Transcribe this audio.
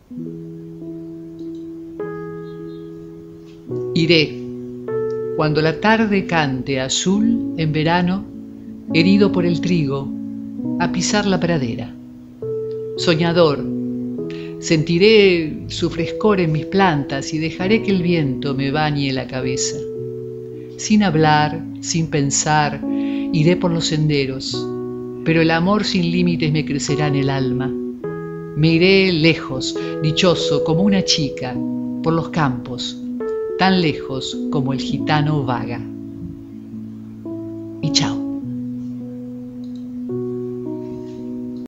Iré, cuando la tarde cante azul en verano, herido por el trigo, a pisar la pradera. Soñador, sentiré su frescor en mis plantas y dejaré que el viento me bañe la cabeza. Sin hablar, sin pensar, iré por los senderos, pero el amor sin límites me crecerá en el alma. Me iré lejos, dichoso como una chica, por los campos, tan lejos como el gitano vaga. Y chao.